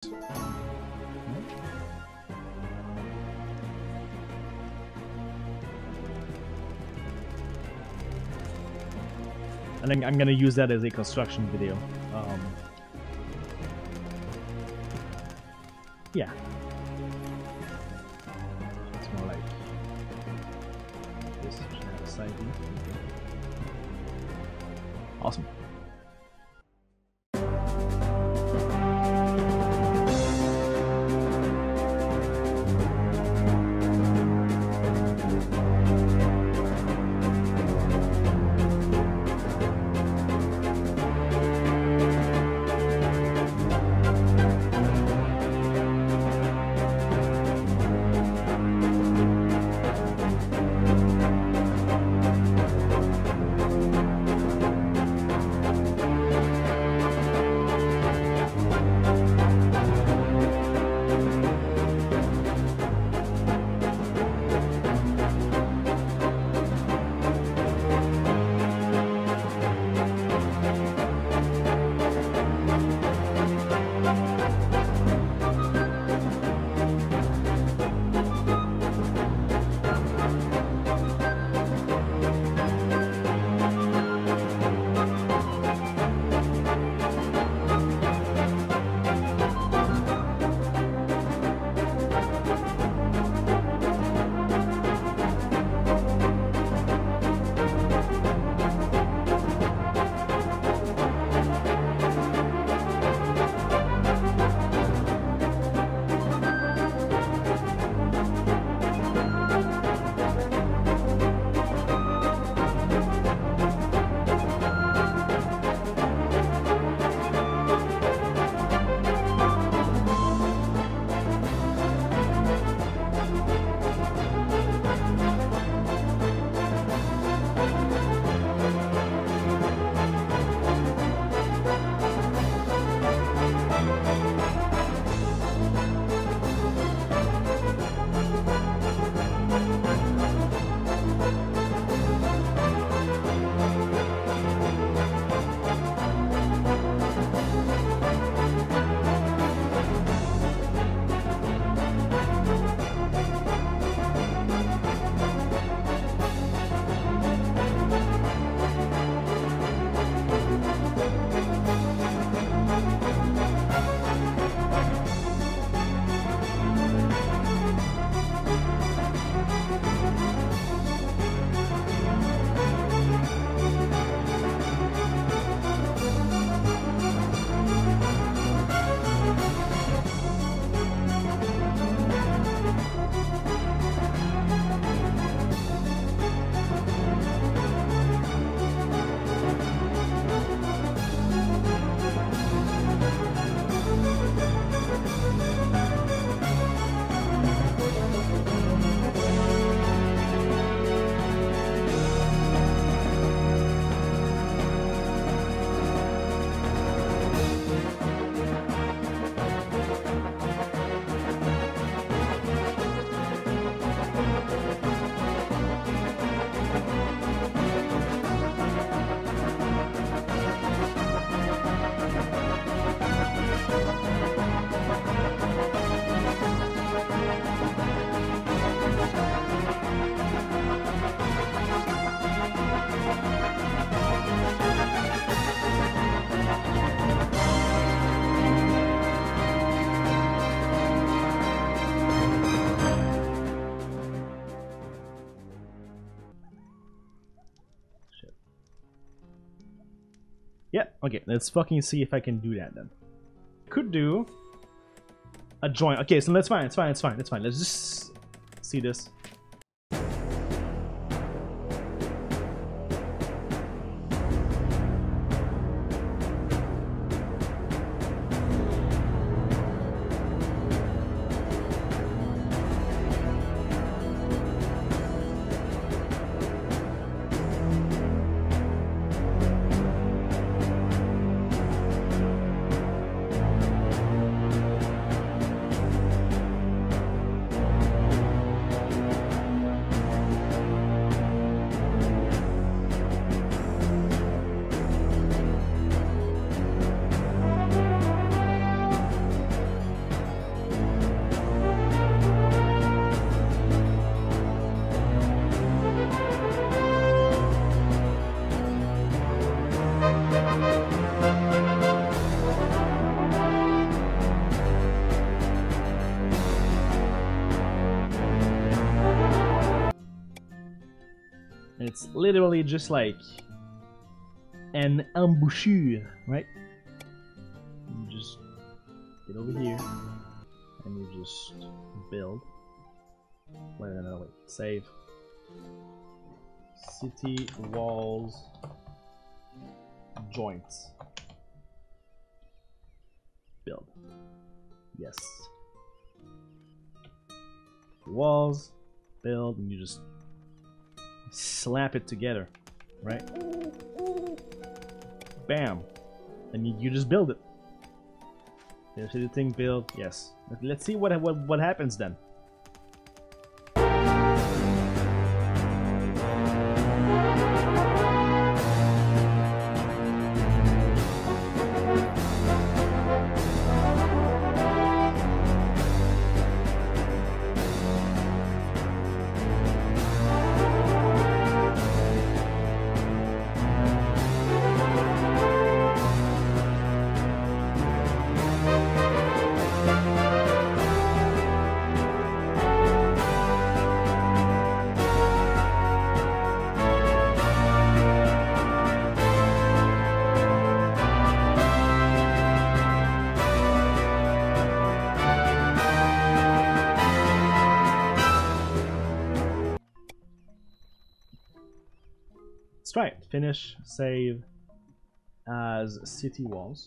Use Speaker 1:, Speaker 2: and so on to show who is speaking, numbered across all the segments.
Speaker 1: I think I'm gonna use that as a construction video. Yeah. It's more like this. Should have a side view. Awesome. Yeah, okay, let's fucking see if I can do that then. Could do a joint. Okay, so that's fine, it's fine, it's fine, it's fine. Let's just see this. it's literally just like an embouchure, right? You just get over here and you just build. Wait, no, wait. Save. City walls joints. Build. Yes. Walls, build, and you just slap it together, right? Bam. And you just build it. There's the thing build. Yes. Let's see what happens then. Let's try it. Finish, save as city walls.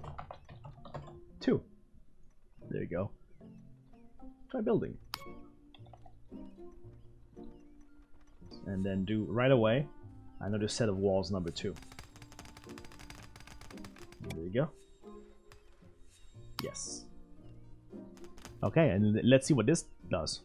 Speaker 1: 2. There you go. Try building. And then do right away another set of walls number 2. There you go. Yes. Okay, and let's see what this does.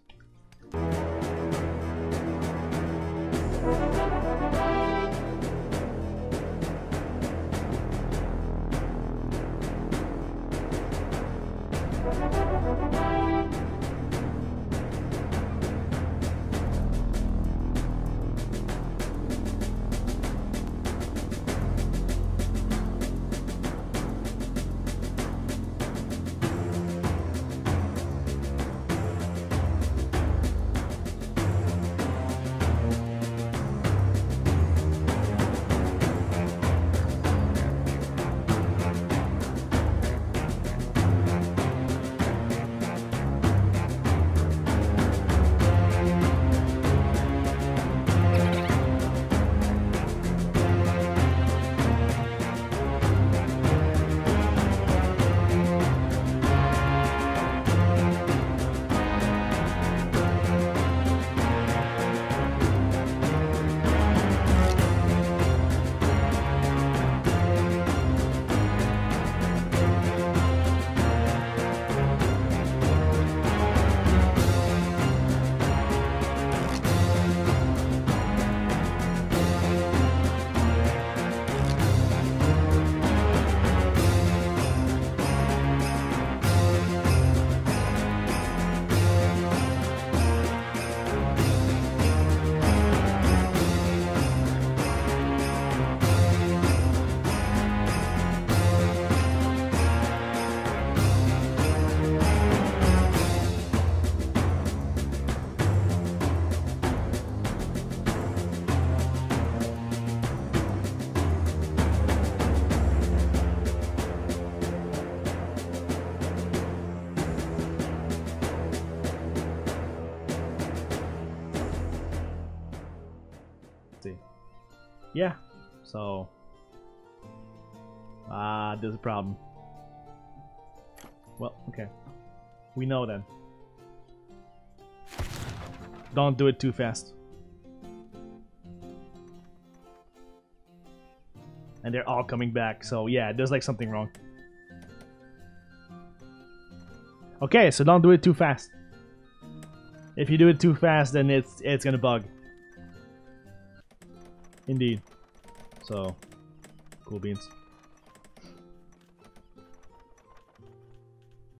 Speaker 1: Yeah, so there's a problem. Well, okay, we know then. Don't do it too fast. And they're all coming back, so yeah, there's like something wrong. Okay, so don't do it too fast. If you do it too fast, then it's gonna bug. Indeed. So, cool beans.